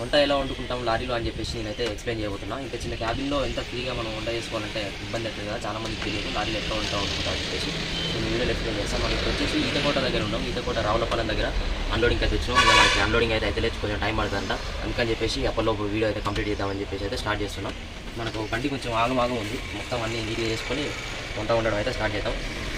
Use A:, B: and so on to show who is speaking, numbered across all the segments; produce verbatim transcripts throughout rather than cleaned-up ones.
A: వంట ఎలా వండుకుంటాం లారీలో అని చెప్పేసి నేనైతే ఎక్స్ప్లెయిన్ చేయబోతున్నా. ఇంత చిన్న క్యాబిన్లో ఎంత ఫ్రీగా మనం వంట చేసుకోవాలంటే ఇబ్బంది అవుతుంది కదా, చాలా మందికి తెలియదు లారీలో ఎట్లా వంట వండుకుంటాం అని చెప్పేసి నేను వీడియోలో ఎక్స్ప్లెయిన్ చేస్తాను. మనం ఇప్పుడు వచ్చేసి ఈతకోట దగ్గర ఉన్నాం. ఈతకోట రావులపాలెం దగ్గర అన్లోడింగ్ అయితే వచ్చినాం. ఇంకా మనకి అన్లోడింగ్ అయితే అయితే కొంచెం టైం పడుతుందంట. అందుకని చెప్పేసి అప్పట్లో వీడియో అయితే కంప్లీట్ చేద్దామని చెప్పేసి అయితే స్టార్ట్ చేస్తున్నాం. మనకు బండి కొంచెం ఆగమాగం ఉంది, మొత్తం అన్ని నీట్గా చేసుకొని వంట వండడం అయితే స్టార్ట్ చేద్దాం.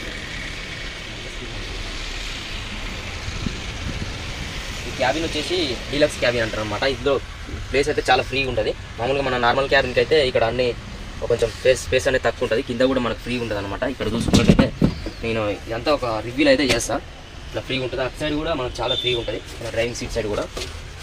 A: ఈ క్యాబిన్ వచ్చేసి డీలక్స్ క్యాబిన్ అంటారు అనమాట. ఇందులో ప్లేస్ అయితే చాలా ఫ్రీగా ఉంటుంది. మామూలుగా మన నార్మల్ క్యాబిన్కి అయితే ఇక్కడ అన్ని కొంచెం స్పేస్ స్పేస్ అనేది తక్కువ ఉంటుంది, కింద కూడా మనకు ఫ్రీగా ఉంటుంది అనమాట. ఇక్కడ చూసుకున్నట్టయితే నేను ఇదంతా ఒక రివ్యూలు అయితే చేస్తాను. ఇట్లా ఫ్రీగా ఉంటుంది. అటు సైడ్ కూడా మనకు చాలా ఫ్రీగా ఉంటుంది, డ్రైవింగ్ సీట్ సైడ్ కూడా.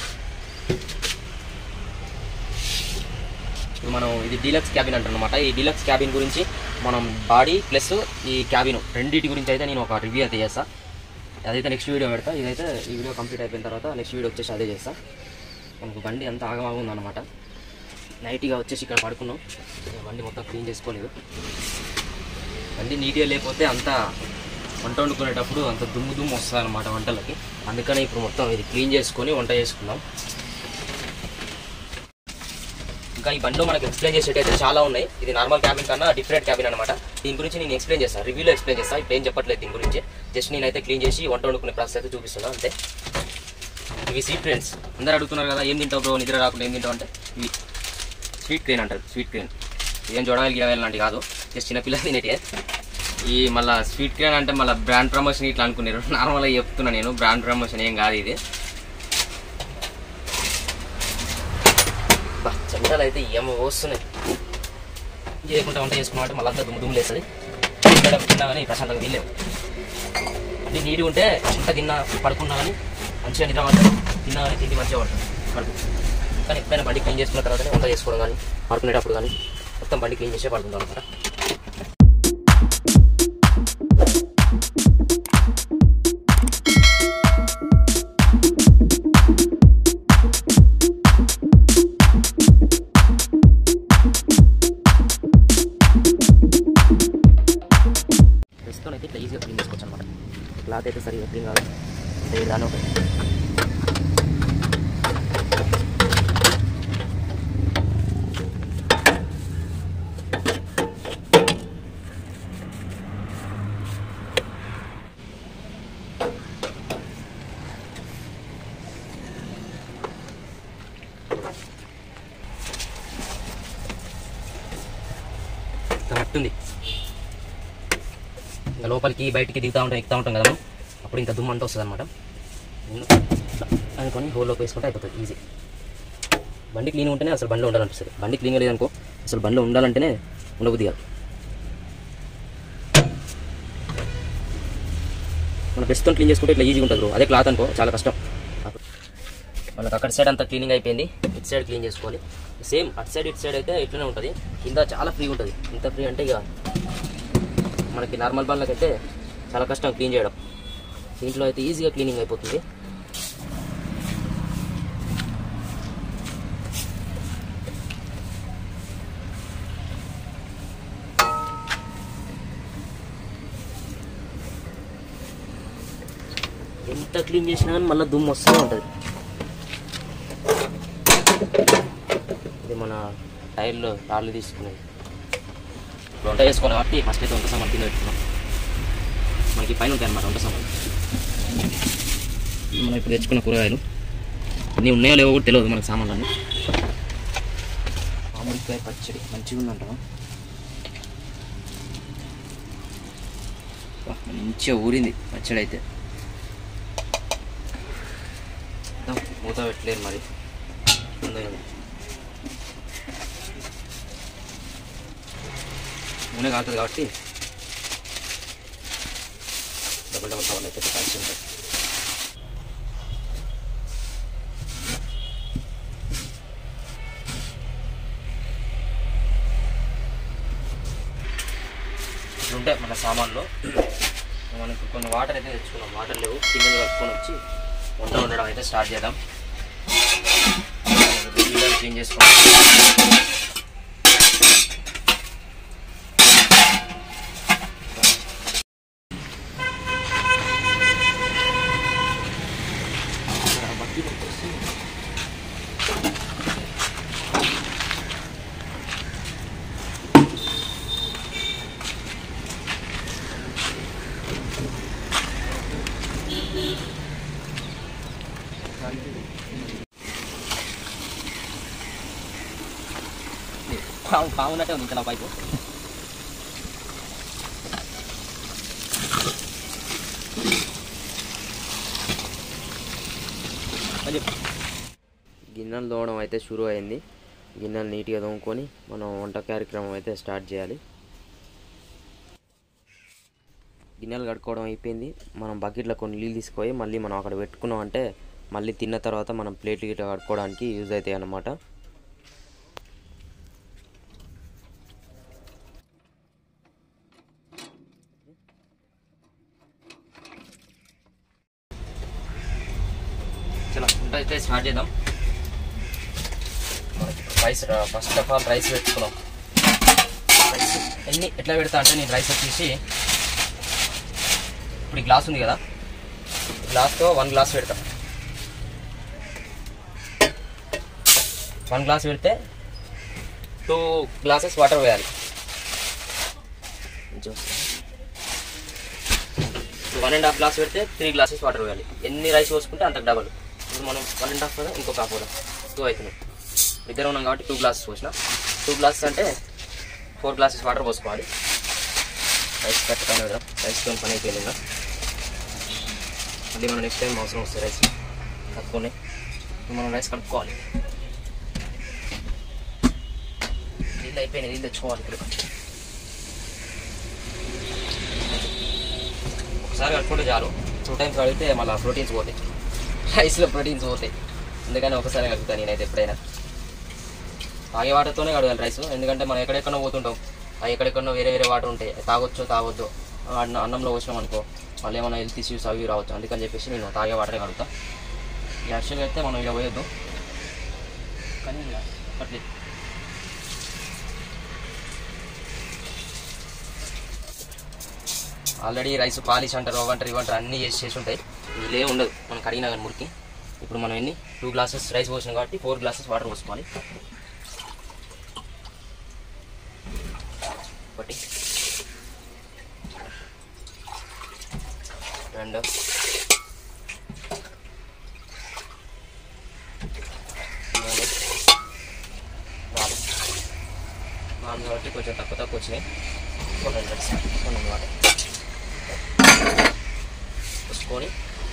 A: ఇప్పుడు మనం ఇది డీలక్స్ క్యాబిన్ అంటారు అనమాట. ఈ డీలక్స్ క్యాబిన్ గురించి మనం బాడీ ప్లస్ ఈ క్యాబిన్ రెండింటి గురించి అయితే నేను ఒక రివ్యూ అయితే చేస్తాను. అదైతే నెక్స్ట్ వీడియో పెడతా. ఇదైతే ఈ వీడియో కంప్లీట్ అయిపోయిన తర్వాత నెక్స్ట్ వీడియో వచ్చేసి అదే చేస్తాను. మనకు బండి అంతా ఆగమాగం ఉందన్నమాట. నైట్గా వచ్చేసి ఇక్కడ పడుకున్నాం. బండి మొత్తం క్లీన్ చేసుకోలేదు. బండి నీట్గా లేకపోతే అంతా వంట వండుకునేటప్పుడు అంత దుమ్ము దుమ్ము వస్తుంది అన్నమాట వంటలకి. అందుకని ఇప్పుడు మొత్తం ఇది క్లీన్ చేసుకొని వంట చేసుకుందాం. ఇంకా ఈ బండిలో మనకి ఎక్స్ప్లెయిన్ చేసేటైతే చాలా ఉన్నాయి. ఇది నార్మల్ క్యాబిన్ కన్నా డిఫరెంట్ క్యాబిన్ అనమాట. దీని గురించి నేను ఎక్స్ప్లెయిన్ చేస్తాను, రివ్యూలో ఎక్స్ప్లెయిన్ చేస్తాను. ఇప్పుడు ఏం చెప్పట్లేదు దీని గురించి, జస్ట్ నేనైతే క్లీన్ చేసి వంట వండుకునే ప్రాసెస్ అయితే చూపిస్తున్నాను అంతే. ఇవి స్వీట్ క్రేన్స్. అందరూ అడుగుతున్నారు కదా ఏం తింటావు బ్రో నిద్ర రాకుండా ఏం తింటావు అంటే, ఇవి స్వీట్ క్రేన్ అంటారు. స్వీట్ క్రేన్ ఏం చూడాలి గిరవేలు లాంటివి కాదు, జస్ట్ చిన్నపిల్లలు తినేటివే. ఈ మళ్ళీ స్వీట్ క్రేన్ అంటే మళ్ళీ బ్రాండ్ ప్రమోషన్ ఇట్లా అనుకున్నారు. నార్మల్గా చెప్తున్నా నేను, బ్రాండ్ ప్రమోషన్ ఏం కాదు ఇది. బా చెంటాలు అయితే ఏమో వస్తున్నాయి. చేయకుండా వంట చేసుకున్నామంటే మళ్ళీ అంతా దుమ్ము దుమ్ము లేస్తుంది. ఇక్కడ తిన్నా కానీ ప్రశాంతంగా తినలేము. అన్నీ నీట్గా ఉంటే ఎంత తిన్నా పడుకున్నా కానీ మంచిగా నిద్ర పడతాడు, తిన్నా కానీ తిండి మంచిగా పడతాడు పడుకు. కానీ ఎప్పుడైనా బండి క్లీన్ చేసుకున్న తర్వాతనే వంట చేసుకోవడం కానీ పడుకునేటప్పుడు కానీ మొత్తం బండి క్లీన్ చేసే పడుకుంటాం అనమాట. ప్రస్తుతం అయితే ఇట్లా ఈజీగా క్లీన్ చేసుకోవచ్చు అనమాట. క్లాత్ అయితే సరిగ్గా క్లీన్ కాదు, దాని ఒకటి మట్టుంది. ఇంకా లోపలికి బయటికి దిగుతూ ఉంటాం, ఎక్కుతూ ఉంటాం కదా మనం, అప్పుడు ఇంకా దుమ్ము అంతా వస్తుంది అనమాట. అనుకొని హోల్లోకి వేసుకుంటే అయిపోతుంది ఈజీ. బండి క్లీన్ ఉంటేనే అసలు బండిలో ఉండాలనిపిస్తుంది. బండి క్లీన్గా లేదనుకో అసలు బండిలో ఉండాలంటేనే ఉండబుద్ధి కాదు. మన ప్రస్తుతం క్లీన్ చేసుకుంటే ఇట్లా ఈజీగా ఉంటుంది. అదే క్లాత్ అనుకో చాలా కష్టం. మనకు అక్కడ సైడ్ అంతా క్లీనింగ్ అయిపోయింది, ఇటు సైడ్ క్లీన్ చేసుకోవాలి. సేమ్ అటు సైడ్ ఇటు సైడ్ అయితే ఇట్లనే ఉంటుంది. కింద చాలా ఫ్రీ ఉంటుంది. ఇంత ఫ్రీ అంటే ఇక మనకి నార్మల్ బండ్లకి అయితే చాలా కష్టం క్లీన్ చేయడం. దీంట్లో అయితే ఈజీగా క్లీనింగ్ అయిపోతుంది. ఎంత క్లీన్ చేసినా కానీ మళ్ళీ దుమ్ము వస్తూనే ఉంటుంది. ఇది మన టైర్లు రాళ్ళు తీసుకునేది. వంట చేసుకోవాలి కాబట్టి ఫస్ట్ అయితే వంట సామాన్ కింద పెట్టుకున్నాం. మనకి పైన ఉంటాయి అన్నమాట వంట సామాన్. మనం ఇప్పుడు తెచ్చుకున్న కూరగాయలు అన్నీ ఉన్నాయో లేవో కూడా తెలియదు మనకి సామాన్లు అన్నీ. మామిడికాయ పచ్చడి మంచిగా ఉందంట, మంచిగా ఊరింది పచ్చడి అయితే. మూత పెట్టలేదు మరి నూనె కాలుతుంది కాబట్టి డబుల్ డబుల్ సవాల్ అయితే కాల్చి ఉంటుంది. ఇట్లుంటాయి మన సామాన్లో. మనకు కొన్ని వాటర్ అయితే తెచ్చుకున్నాం, వాటర్ లేవు, కింద కలుపుకొని వచ్చి వంట వండడం అయితే స్టార్ట్ చేద్దాం. క్లీన్ చేసుకోవాలి. పాము పాము ఉన్నట్టే ఉంది ఇంకా పైపు. గిన్నెలు తోమడం అయితే షురూ అయింది. గిన్నెలు నీట్గా తోముకొని మనం వంట కార్యక్రమం అయితే స్టార్ట్ చేయాలి. గిన్నెలు కడుక్కోవడం అయిపోయింది. మనం బకెట్లో కొన్ని నీళ్ళు తీసుకుపోయి మళ్ళీ మనం అక్కడ పెట్టుకున్నాం అంటే మళ్ళీ తిన్న తర్వాత మనం ప్లేట్లు గిట్లా కడుక్కోవడానికి యూజ్ అవుతాయి అన్నమాట. చలో వంట అయితే స్టార్ట్ చేద్దాం. Rice first of all rice పెట్టుకున్నాం. రైస్ ఎన్ని ఎట్లా పెడతా అంటే నేను రైస్ వచ్చేసి ఇప్పుడు ఈ గ్లాస్ ఉంది కదా, గ్లాస్తో వన్ గ్లాస్ పెడతా. వన్ గ్లాస్ పెడితే టూ గ్లాసెస్ వాటర్ వేయాలి. వన్ అండ్ హాఫ్ గ్లాస్ పెడితే త్రీ గ్లాసెస్ వాటర్ వేయాలి. ఎన్ని రైస్ పోసుకుంటే అంతకు డబల్. ఇప్పుడు మనం వన్ అండ్ హాఫ్ కదా, ఇంకొక హాఫ్ కూడా టూ అవుతున్నాయి. ఇద్దరు ఉన్నాం కాబట్టి టూ గ్లాసెస్ పోసిన. టూ గ్లాసెస్ అంటే ఫోర్ గ్లాసెస్ వాటర్ పోసుకోవాలి. రైస్ కట్టుకొని కదా, రైస్తో పని అయిపోయింది. ఇంకా మళ్ళీ మనం నెక్స్ట్ టైం అవసరం వస్తుంది రైస్ కట్టుకొని మనం రైస్ కలుపుకోవాలి. నీళ్ళు అయిపోయినాయి, నీళ్ళు తెచ్చుకోవాలి. ఇప్పుడు ఒకసారి కట్టుకుంటే చాలు. టూ టైమ్స్ కడిగితే మళ్ళీ ప్రోటీన్స్ పోతాయి, రైస్లో ప్రోటీన్స్ పోతాయి. అందుకని ఒకసారి కలుగుతాను నేనైతే ఎప్పుడైనా. తాగే వాటర్తోనే కడగాలి రైస్, ఎందుకంటే మనం ఎక్కడెక్కడో పోతుంటాం. అవి ఎక్కడెక్కడో వేరే వేరే వాటర్ ఉంటాయి, తాగొచ్చో తాగొద్దు. అన్న అన్నంలో వచ్చినాం అనుకో మళ్ళీ ఏమైనా హెల్త్ ఇష్యూస్ అవి రావచ్చు. అందుకని చెప్పేసి నేను తాగే వాటరే కడుగుతా. యాక్చువల్గా అయితే మనం ఇలా పోయొద్దు, కానీ అట్లే ఆల్రెడీ రైస్ పాలిష్ అంటారు, అవంటారు ఇవంటారు అన్నీ చేసి చేసి ఉంటాయి. ఇదే ఉండదు మనం కడిగినా కానీ మురికి. ఇప్పుడు మనం ఎన్ని టూ గ్లాసెస్ రైస్ పోసినాం కాబట్టి ఫోర్ గ్లాసెస్ వాటర్ పోసుకోవాలి. ఒకటి, రెండు, మూడు, నాలుగు. నాలుగు కాబట్టి కొంచెం తక్కువ తక్కువ వచ్చినాయి. కొన్ని కొన్ని వాటర్ పోసుకొని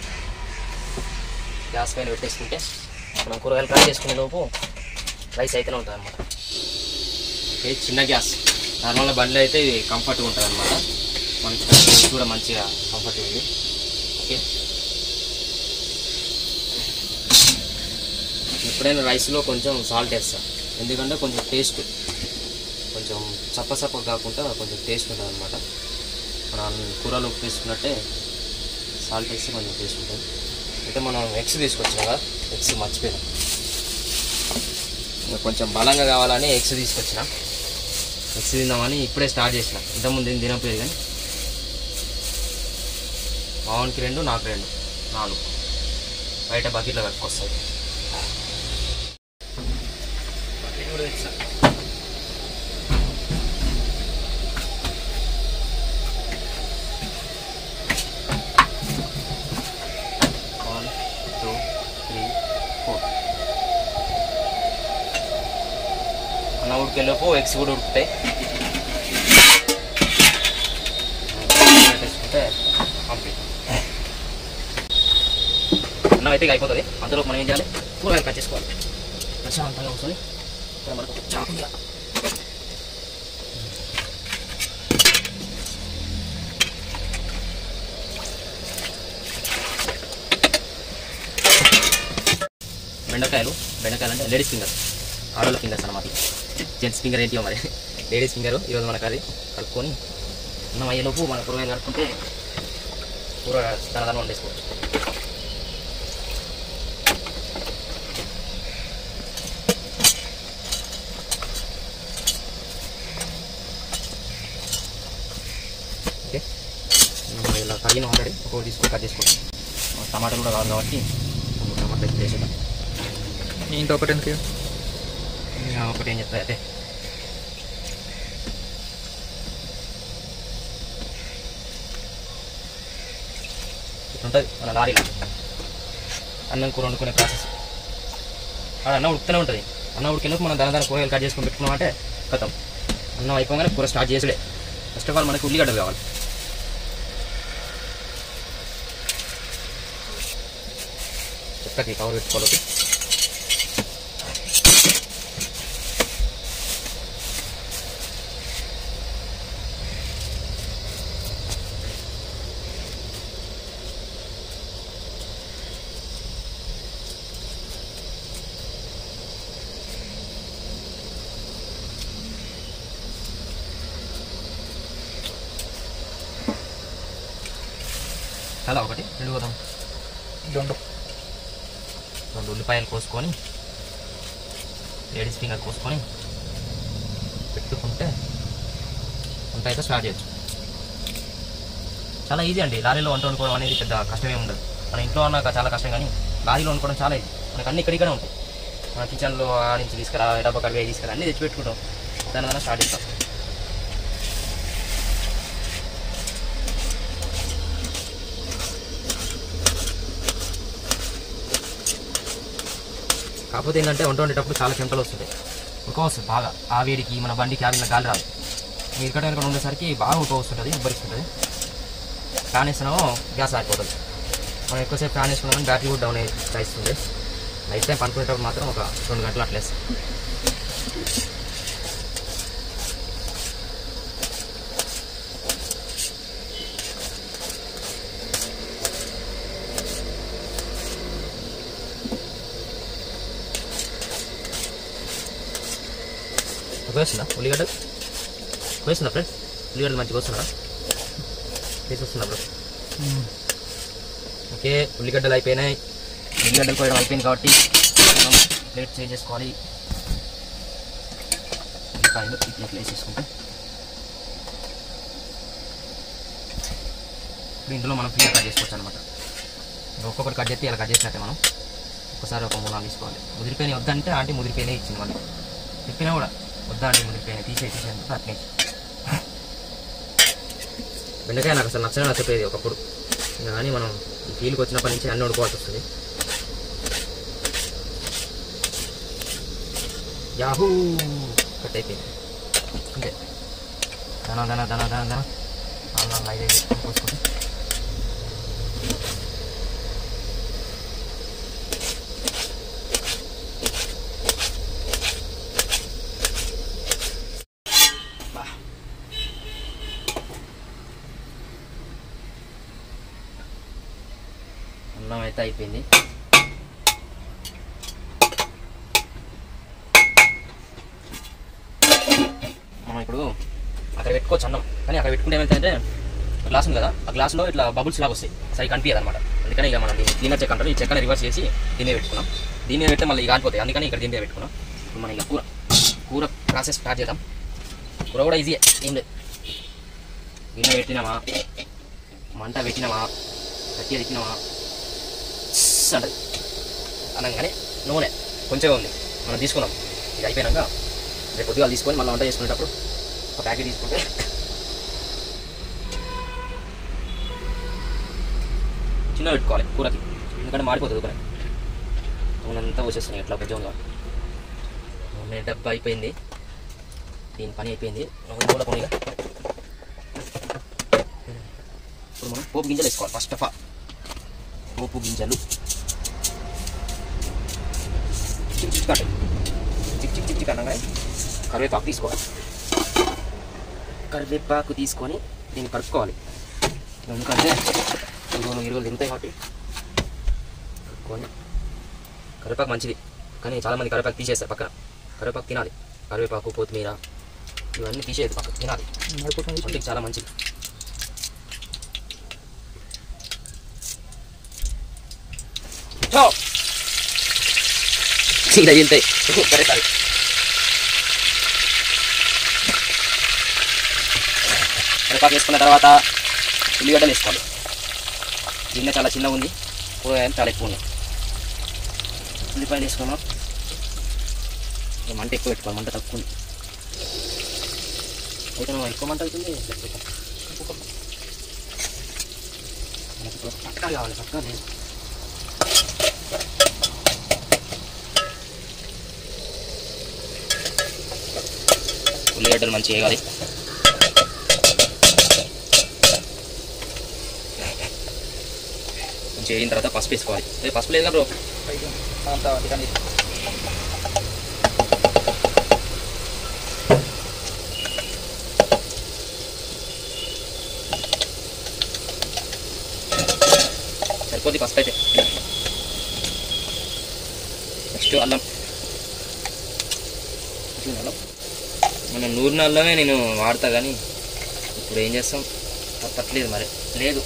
A: గ్యాస్ పైన పెట్టేసుకుంటే మనం కూరగాయలు కట్ చేసుకునే లోపు రైస్ అయితేనే ఉంటుంది అనమాట. ఓకే, చిన్న గ్యాస్. నార్మల్గా బండ్లో అయితే ఇది కంఫర్ట్గా ఉంటుంది అనమాట. మంచిగా కూడా మంచిగా కంఫర్ట్గా ఉంది. ఓకే, ఎప్పుడైనా రైస్లో కొంచెం సాల్ట్ వేస్తా, ఎందుకంటే కొంచెం టేస్ట్ కొంచెం చప్ప చప్ప కాకుండా కొంచెం టేస్ట్ ఉంటుంది అనమాట. మనం కూరలో ఉప్పు వేసుకున్నట్టే సాల్ట్ వేస్తే కొంచెం టేస్ట్ ఉంటుంది. అయితే మనం ఎగ్స్ తీసుకొచ్చినాం కదా, ఎగ్స్ మర్చిపోయినాం. ఇంకా కొంచెం బలంగా కావాలని ఎగ్స్ తీసుకొచ్చిన. ఎగ్స్ తిందామని ఇప్పుడే స్టార్ట్ చేసిన. ఇంతకుముందు ఏం తినకపోయేది కానీ మావానికి రెండు, నాకు రెండు, నాలుగు. బయట బకెట్లో కట్టుకొస్తాయి. బకెట్ కూడా తెచ్చా. One, two, three, four. అన్న ఉడికేలోపు ఎగ్స్ కూడా ఉడుకుతాయి. పెట్టేసుకుంటే కంప్లీట్. అన్నం అయితే అయిపోతుంది. అందులో మనం ఏం చేయాలి, కూరగాయలు కట్ చేసుకోవాలి. ప్రశాంతంగా కూర్చొని ఇక్కడ మనకు చాకుగా బెండకాయలు. బెండకాయలు అంటే లేడీస్ ఫింగర్, ఆడోళ్ళ ఫింగర్స్ అన్నమాట. జెంట్స్ ఫింగర్ ఏంటియో మరి. లేడీస్ ఫింగర్ ఈరోజు మనకు అది కలుపుకొని అన్నం అయ్యేలోపు మన కూరగాయలు కలుపుకుంటే కూర తనదనం వండేసుకోవచ్చు. ఓకే, ఇలా కడిగిన ఆల్రెడీ ఒకటి తీసుకొని కట్ చేసుకోవచ్చు. టమాటాలు కూడా కావాలి కాబట్టి టమాటా అయితే వేసేద్దాం.
B: ఇంకొకటి ఎందుకు?
A: ఒకటి ఏం చెప్తా అయితే ఉంటుంది మన లారీలో అన్నం కూర వండుకునే ప్రాసెస్. అది అన్నం ఉడుకుతూనే ఉంటుంది. అన్నం ఉడికినప్పుడు మనం దాని దాని కూరగాయలు కట్ చేసుకొని పెట్టుకున్నామంటే కథం అన్నం అయిపోగానే కూర స్టార్ట్ చేసుడే. ఫస్ట్ ఆఫ్ ఆల్ మనకు ఉల్లిగడ్డలు కావాలి. చక్కకి కవర్ పెట్టుకోవాలి. చాలా ఒకటి రెండు పోదాం.
B: రెండు
A: రెండు ఉల్లిపాయలు కోసుకొని లేడీస్ ఫింగర్ కోసుకొని పెట్టుకుంటే వంట అయితే స్టార్ట్ చేయొచ్చు. చాలా ఈజీ అండి. లారీలో వంట వండుకోవడం అనేది పెద్ద కష్టమే ఉండదు. మన ఇంట్లో అన్నాక చాలా కష్టం, కానీ లారీలో వండుకోవడం చాలా ఈజీ. మనకు అన్ని ఇక్కడికనే ఉంటాయి. మన కిచెన్లో ఆ నుంచి తీసుకురా, డబ్బా కడివే తీసుకురా, అన్నీ తెచ్చి పెట్టుకుంటాం. దానివల్ల స్టార్ట్ చేస్తాం. కాకపోతే ఏంటంటే వంట వండేటప్పుడు చాలా కెమికల్ వస్తుంది, ఉడక వస్తుంది బాగా. ఆ వేడికి మన బండి క్యాబిన్ గాలి రాదు. మీరు ఇక్కడ ఇక్కడ ఉండేసరికి బాగా ఉడక వస్తుంటుంది, ఉబ్బరిస్తుంటుంది. ఫ్యాన్ వేస్తున్నామో గ్యాస్ ఆగిపోతుంది. మనం ఎక్కువసేపు ఫ్యాన్ వేసుకున్నామని బ్యాటరీ కూడా డౌన్ అయ్యి ఇస్తుంది. నైట్ టైం పనుకునేటప్పుడు మాత్రం ఒక రెండు గంటలు అట్లా వేస్తాం. వేస్తుందా ఉల్లిగడ్డ? వేస్తుందా ఫ్రెండ్స్? ఉల్లిగడ్డలు మంచిగా వస్తున్నారా? వేసి వస్తుందా బ్రో? ఓకే, ఉల్లిగడ్డలు అయిపోయినాయి. ఉల్లిగడ్డలు కోయడం అయిపోయింది కాబట్టి మనం ప్లేట్ చేంజ్ చేసుకోవాలి. ఉల్లిపాయలు ఈ ప్లేట్లో వేసేసుకుంటే ఇప్పుడు ఇందులో మనం ప్లేట్ కట్ చేసుకోవచ్చు అనమాట. ఒక్కొక్కటి కట్ చేస్తే ఇలా కట్ చేసినట్టే మనం ఒకసారి ఒక మూడు నాలుగు తీసుకోవాలి. ముదిరిపోయినాయి వద్దంటే ఆంటీ ముదిరిపోయినాయి ఇచ్చింది. మళ్ళీ చెప్పినా కూడా వద్దా అంటే ముదిరిపోయినాయి తీసే తీసేందుకు అట్నే. బెండకాయ నాకు అసలు నచ్చనే నచ్చపోయేది ఒకప్పుడు, కానీ మనం ఈ ఫీల్డ్కి వచ్చినప్పటి నుంచి అన్నీ వండుకోవాల్సి వస్తుంది. యాహూ కట్ అయిపోయింది అంతే. దన దన దన దన దన నాలుగు ఐదు ఐదు పోసుకుంటే అన్నం అయితే అయిపోయింది. మనం ఇప్పుడు అక్కడ పెట్టుకోవచ్చు అన్నం, కానీ అక్కడ పెట్టుకుంటే ఏమైతే గ్లాస్ ఉంది కదా, ఆ గ్లాస్లో ఇట్లా బబుల్స్ లాగా వస్తాయి, సరిగ్గా కనిపించదు అనమాట. అందుకని ఇక మనం దీన్ని క్లీనర్ చెక్ అంటారు, ఈ చెక్కని రివర్స్ చేసి దీని పెట్టుకున్నాం. దీని మీద పెడితే మళ్ళీ కాలిపోతాయి, అందుకని ఇక్కడ దీని మీద పెట్టుకున్నాం. ఇప్పుడు మనం ఇక కూర కూర ప్రాసెస్ స్టార్ట్ చేద్దాం. కూర కూడా ఈజీ, ఏం లేదు. గిన్నె పెట్టినామా, మంట పెట్టినామా, గట్టిగా పెట్టినామా అంటది అనగానే నూనె కొంచెం ఉంది మనం తీసుకున్నాం. ఇది అయిపోయినాక రేపు పొద్దుగా తీసుకొని మళ్ళీ వంట చేసుకునేటప్పుడు ఒక ప్యాకెట్ తీసుకుంటే చిన్న పెట్టుకోవాలి కూరకి, ఎందుకంటే మాడిపోతుంది కూర. నూనె అంతా పోసేస్తున్నాయి ఎట్లా కొంచెంగా. నూనె డబ్బా అయిపోయింది, దీని పని అయిపోయింది. నూనె కూడా కొనిగా ఇప్పుడు మనం పోపు గింజలు వేసుకోవాలి. ఫస్ట్ ఆఫ్ ఆల్ పోపు గింజలు చిక్ చిక్ కట్టాయి, చిక్ చిక్ చిక్ చిక్ అనగా కరివేపాకు తీసుకోవాలి. కరివేపాకు తీసుకొని దీన్ని కలుపుకోవాలి, ఎందుకంటే ఇరువులు ఇరువులు తింటాయి కాబట్టి కలుపుకొని. కరివేపాకు మంచిది, కానీ చాలామంది కరివేపాకు తీసేస్తారు పక్కన. కరివేపాకు తినాలి, కరివేపాకు కొత్తిమీర ఇవన్నీ తీసేది పక్కన తినాలి, ఒంటికి చాలా మంచిది. ఇలా వెళ్తాయి సరే సరే. కరివేపాకు వేసుకున్న తర్వాత ఉల్లిగడ్డలు వేసుకోవాలి. గిన్నె చాలా చిన్నగా ఉంది, కూరగాయలు చాలా ఎక్కువ ఉన్నాయి. ఉల్లిపాయలు వేసుకున్నాం. మంట ఎక్కువ పెట్టుకోవాలి, మంట తక్కువ ఉంది. అయితే మనం ఎక్కువ మంట అవుతుంది. మనకు పట్టకాలు కావాలి, పట్టకాలు లేదు. ఉల్లిగడ్డలు మంచిగా వేయాలి. మంచిగా వేగిన తర్వాత పసుపు వేసుకోవాలి. పసుపు లేదు బ్రో సరిపోద్ది పసుపు అయితే. నెక్స్ట్ అల్లం. అల్లం మనం నూరిన అల్లమే నేను వాడతా, కానీ ఇప్పుడు ఏం చేస్తాం తప్పట్లేదు మరి. లేదు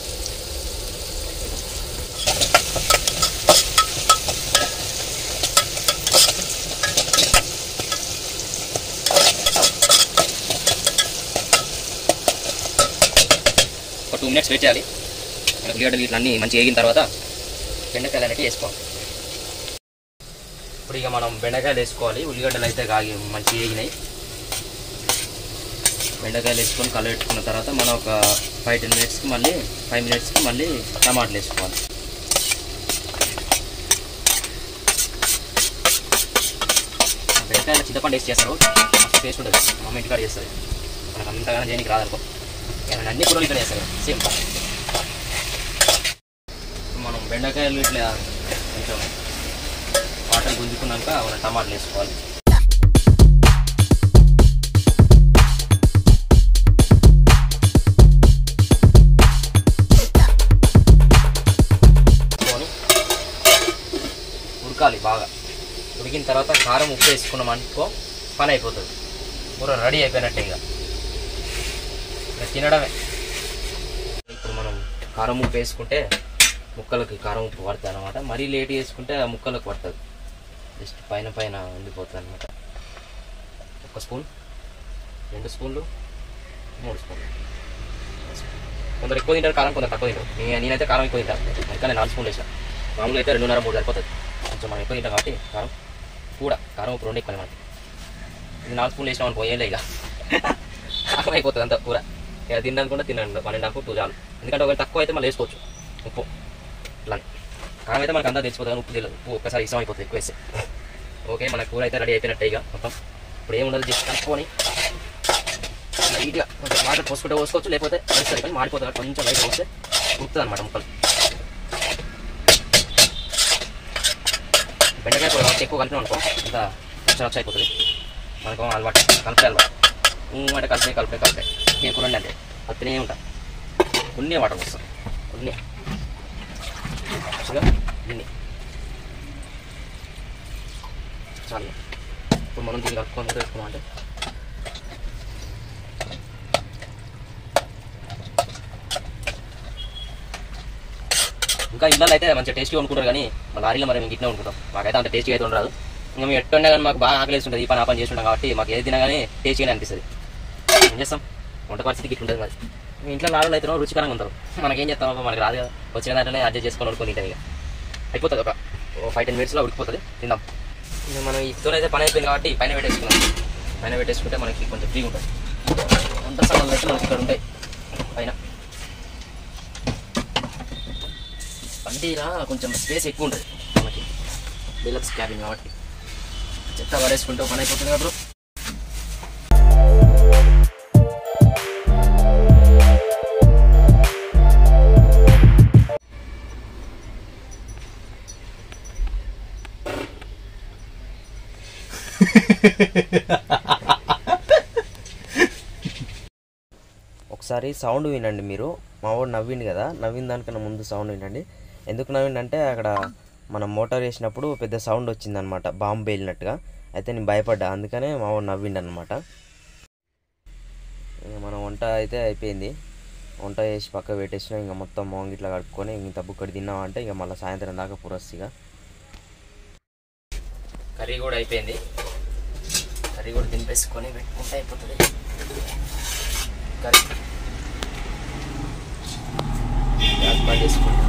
A: ఒక టూ మినిట్స్ వెయిట్ చేయాలి. ఉల్లిగడ్డలు ఇట్లా అన్నీ మంచిగా వేగిన తర్వాత బెండకాయలు అనేవి వేసుకోవాలి. ఇప్పుడు ఇక మనం బెండకాయలు వేసుకోవాలి. ఉల్లిగడ్డలు అయితే కాగి మంచిగా వేగినాయి. బెండకాయలు వేసుకొని కలబెట్టుకున్న తర్వాత మనం ఒక ఫైవ్ టెన్ మినిట్స్కి మళ్ళీ ఫైవ్ మినిట్స్కి మళ్ళీ టమాటాలు వేసుకోవాలి. బెండకాయలు చింతపండు వేసి చేస్తారు, మస్తు టేస్ట్ ఉంటుంది. మా అమ్మ ఇంటికాడ చేస్తుంది, మనకు అంతగానో చేయడానికి రాదనుకో. అన్ని కూరలు ఇక్కడ చేస్తారు సేమ్. మనం బెండకాయలు ఇట్లా కొంచెం వాటర్ గుంజుకున్నాక మనం టమాటాలు వేసుకోవాలి. ఉడకాలి బాగా. ఉడికిన తర్వాత కారం ఉప్పు వేసుకున్నాం అనుకో పని అయిపోతుంది, కూర రెడీ అయిపోయినట్టే. ఇక తినడమే. ఇప్పుడు మనం కారం ఉప్పు వేసుకుంటే ముక్కలకి కారం ఉప్పు పడుతుంది అనమాట. మరీ లేట్ వేసుకుంటే ఆ ముక్కలకు పడుతుంది, జస్ట్ పైన పైన ఉండిపోతుంది అనమాట. ఒక స్పూన్, రెండు స్పూన్లు, మూడు స్పూన్లు. కొందరు ఎక్కువ తింటారు కారం, కొందరు తక్కువ తింటారు. నేనైతే కారం ఎక్కువ తింటాను, అందుకని నేను నాలుగు స్పూన్లు వేసాను. మామూలుగా అయితే రెండున్నర మూడు సరిపోతుంది. కొంచెం మనం ఎక్కువ తింటాం కాబట్టి కారం కూడా కారం ఉప్పు రెండు ఎక్కువ మనకి. ఇది నాలుగు స్పూన్లు వేసినాం అనుకో ఏం లేదు, కారం అయిపోతుంది అంత కూర. ఇక తినడానికి తినండి పన్నెండు అనుకో టూ చాలు. ఎందుకంటే ఒకవేళ తక్కువ అయితే మళ్ళీ వేసుకోవచ్చు ఉప్పు. ఇట్లా కారం అయితే మనకు అంతా తెలిసిపోతుంది, ఉప్పు తెలియదు. ఉప్పు ఒక్కసారి ఇష్టం అయిపోతుంది ఎక్కువ వేస్తే. ఓకే, మన కూర అయితే రెడీ అయిపోయినట్టే. ఇక మొత్తం ఇప్పుడు ఏముండదు, జస్ట్ కలుపుకొని లైట్గా కొంచెం వాటర్ పోసుకుంటే పోసుకోవచ్చు, లేకపోతే వస్తుంది. కానీ మాడిపోతుంది, కొంచెం లైట్ పోస్తే ఉడుతుంది అనమాట ముక్కలు. బెండకాయ కూర ఎక్కువ కలిపినాం అనుకో ఇంకా రచ్చ రచ్చ అయిపోతుంది. మనకు అలవాటు కలిపే అలవాటు అంటే కలిపే కలిపే కలిపే నేను కూర అంటే కలిపినే ఉంటా. కొన్ని వాటర్ పోస్తాం, కొన్ని దీన్ని చాలు. ఇప్పుడు మనం దీన్ని కలుపుకొని వేసుకున్నాం అంటే ఇంకా ఇళ్ళలో అయితే మంచిగా టేస్ట్గా అనుకుంటారు, కానీ మా లారీలో మరి మేము ఇట్లా అనుకుంటాం. మాకైతే అంత టేస్ట్గా అయితే ఉండదు. ఇంకా మేము ఎట్టున్నా కానీ మాకు బాగా ఆకలి ఉంటుంది, ఈ పని ఆ పని చేస్తుంటాం కాబట్టి మాకు ఏది తినా కానీ టేస్ట్గానే అనిపిస్తుంది. ఏం చేస్తాం, వంట పరిస్థితికి ఇట్లా ఉంటుంది. మరి మీ ఇంట్లో లారీలో అయితే రుచికరంగా ఉంటారు, మనకేం చేస్తాం, మనకి రాదు కదా. వచ్చిన దాంట్లోనే అడ్జస్ట్ చేసుకొని వండుకొని తింటాం. ఇక అయిపోతుంది, ఒక ఫైవ్ టెన్ మినిట్స్లో ఉడికిపోతుంది, తిందాం. ఇంకా మనం ఇద్దరు అయితే పని అయిపోయింది కాబట్టి పైన పెట్టేసుకున్నాం. పైన పెట్టేసుకుంటే మనకి కొంచెం ఫ్రీ ఉంటుంది. వంట సామాన్లు అయితే మనకి ఇక్కడ ఉంటాయి పైన. బండిరా కొంచెం స్పేస్ ఎక్కువ ఉంటుంది మనకి, డీలక్స్ క్యాబిన్ కాబట్టి. చెత్త పడేసుకుంటే పని అయిపోతుంది కదా బ్రో. ఒకసారి సౌండ్ వినండి మీరు. మా వాడు నవ్విండు కదా, నవ్విన దానికన్నా ముందు సౌండ్ వినండి. ఎందుకు నవ్విండంటే అక్కడ మనం మోటార్ వేసినప్పుడు పెద్ద సౌండ్ వచ్చిందనమాట, బాంబు పేలినట్టుగా. అయితే నేను భయపడ్డా, అందుకనే మా వాడు నవ్విండు అనమాట. మన వంట అయితే అయిపోయింది. వంట వేసి పక్క పెట్టేసినా ఇంకా మొత్తం మోంగిట్లా కడుక్కొని ఇంత బుక్కడి తిన్నామంటే ఇక మళ్ళీ సాయంత్రం దాకా పురస్తిగా. కర్రీ కూడా అయిపోయింది, కర్రీ కూడా తినిపేసుకొని పెట్టుకుంటే అయిపోతుంది కర్రీ. గ్యాస్ బంద్ చేసుకుంటాం.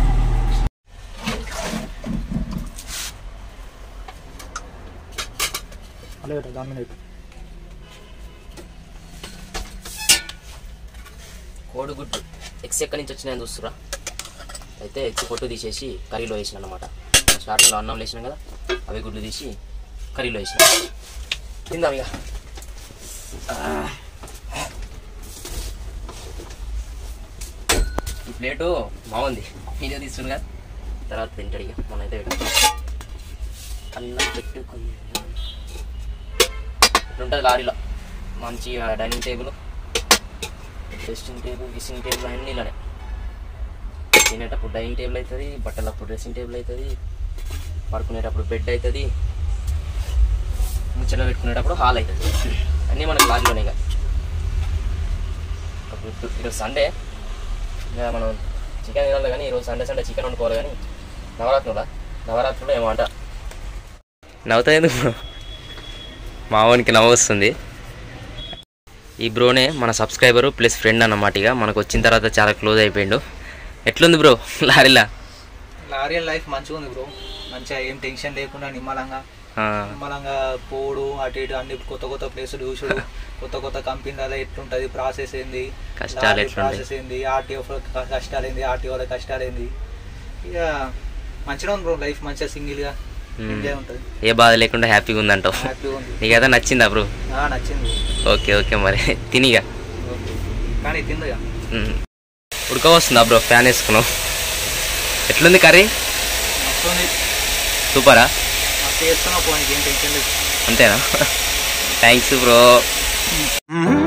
A: కోడిగుడ్డు ఎగ్స్ ఎక్కడి నుంచి వచ్చినాయని చూస్తురా. అయితే ఎగ్స్ పొట్టు తీసేసి కర్రీలో వేసిన అనమాట. స్టార్టింగ్లో అన్నం వేసినాం కదా, అవి గుడ్లు తీసి కర్రీలో వేసిన. తిందాం ఇక. ఈ ప్లేటు బాగుంది, వీడియో తీస్తుండగా తర్వాత తింటాడు. ఇక మనైతే పెట్టుకున్నాం అన్నం పెట్టుకుని ఇట్లుంటుంది లారీలో. మంచి dining table, dressing table, dressing table అన్నీ ఇలానే. తినేటప్పుడు డైనింగ్ టేబుల్ అవుతుంది, బట్టలప్పుడు డ్రెస్సింగ్ టేబుల్ అవుతుంది, పడుకునేటప్పుడు బెడ్ అవుతుంది, ముచ్చట పెట్టుకునేటప్పుడు హాల్ అవుతుంది. అన్నీ మనకి లారీలోనే. ఇక ఈరోజు సండే, ఇక మనం చికెన్ తినాలి కానీ ఈరోజు సండే సండే చికెన్ వండుకోవాలి. కానీ నవరాత్రులా నవరాత్రులు ఏమో అంట. నవ్వుతా ఎందుకు బ్రో? మావానికి నవ్వు వస్తుంది. ఈ బ్రోనే మన సబ్స్క్రైబరు ప్లస్ ఫ్రెండ్ అన్నమాట. ఇక మనకు వచ్చిన తర్వాత చాలా క్లోజ్ అయిపోయిండు. ఎట్లుంది బ్రో లారీలా?
B: లారీ లైఫ్ మంచిగా ఉంది బ్రో, మంచిగా ఏం టెన్షన్ లేకుండా నిమ్మలంగా నిమ్మలంగా పోడు, అటు ఇటు అన్ని కొత్త కొత్త ప్లేసులు చూసుడు, కొత్త కొత్త కంపెనీలలో ఎట్లుంటుంది, ప్రాసెస్ ఏంది,
A: కష్టాలు
B: ప్రాసెస్ ఏంది, ఆర్టీఓ కష్టాలు ఏంది, ఆర్టీఓల కష్టాలు ఏంది. ఇక మంచిగా ఉంది బ్రో లైఫ్, మంచిగా సింగిల్గా ఎంజాయ్ ఉంటుంది.
A: ఏ బాధ లేకుండా హ్యాపీగా ఉందంటావు.
B: హ్యాపీగా ఉంది.
A: నీకైతే నచ్చిందా బ్రో?
B: నచ్చింది.
A: ఓకే ఓకే మరి తినిగా.
B: కానీ తిందిగా
A: ఉడక వస్తుందా బ్రో? ఫ్యాన్ వేసుకున్నావు. ఎట్లుంది కర్రీ? సూపరా?
B: చేస్తున్నా పోనీ, ఏం టెన్షన్ లేదు.
A: అంతేనా? Thanks bro.